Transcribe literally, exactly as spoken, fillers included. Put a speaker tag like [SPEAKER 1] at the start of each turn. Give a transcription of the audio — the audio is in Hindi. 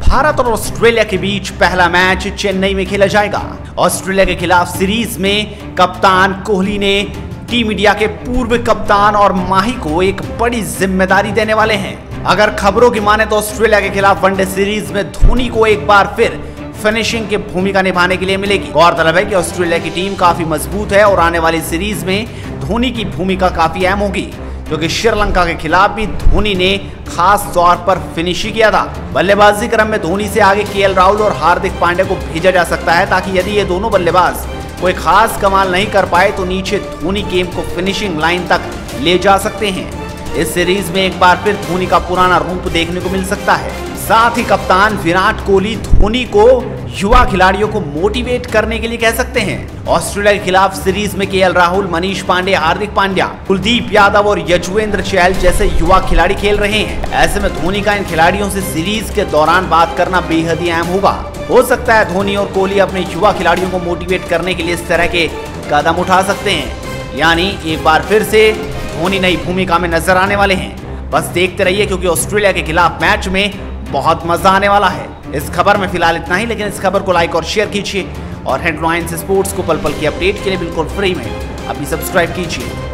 [SPEAKER 1] भारत और ऑस्ट्रेलिया के बीच पहला मैच चेन्नई में खेला जाएगा। ऑस्ट्रेलिया के खिलाफ सीरीज में कप्तान कोहली ने टीम इंडिया के पूर्व कप्तान और माही को एक बड़ी जिम्मेदारी देने वाले हैं। अगर खबरों की माने तो ऑस्ट्रेलिया के खिलाफ वनडे सीरीज में धोनी को एक बार फिर फिनिशिंग की भूमिका निभाने के लिए मिलेगी। गौरतलब है कि ऑस्ट्रेलिया की टीम काफी मजबूत है और आने वाली सीरीज में धोनी की भूमिका काफी अहम होगी, क्योंकि श्रीलंका के खिलाफ भी धोनी ने खास तौर पर फिनिश ही किया था। बल्लेबाजी क्रम में धोनी से आगे केएल राहुल और हार्दिक पांड्या को भेजा जा सकता है, ताकि यदि ये दोनों बल्लेबाज कोई खास कमाल नहीं कर पाए तो नीचे धोनी गेम को फिनिशिंग लाइन तक ले जा सकते हैं। इस सीरीज में एक बार फिर धोनी का पुराना रूप देखने को मिल सकता है। साथ ही कप्तान विराट कोहली धोनी को युवा खिलाड़ियों को मोटिवेट करने के लिए कह सकते हैं। ऑस्ट्रेलिया के खिलाफ सीरीज में केएल राहुल, मनीष पांडे, हार्दिक पांड्या, कुलदीप यादव और यजुवेंद्र चहल जैसे युवा खिलाड़ी खेल रहे हैं। ऐसे में धोनी का इन खिलाड़ियों से सीरीज के दौरान बात करना बेहद ही अहम होगा। हो सकता है धोनी और कोहली अपने युवा खिलाड़ियों को मोटिवेट करने के लिए इस तरह के कदम उठा सकते हैं, यानी एक बार फिर से धोनी नई भूमिका में नजर आने वाले हैं। बस देखते रहिए, क्योंकि ऑस्ट्रेलिया के खिलाफ मैच में बहुत मजा आने वाला है। इस खबर में फिलहाल इतना ही, लेकिन इस खबर को लाइक और शेयर कीजिए और हेडलाइंस स्पोर्ट्स को पल पल की अपडेट के लिए बिल्कुल फ्री में अभी सब्सक्राइब कीजिए।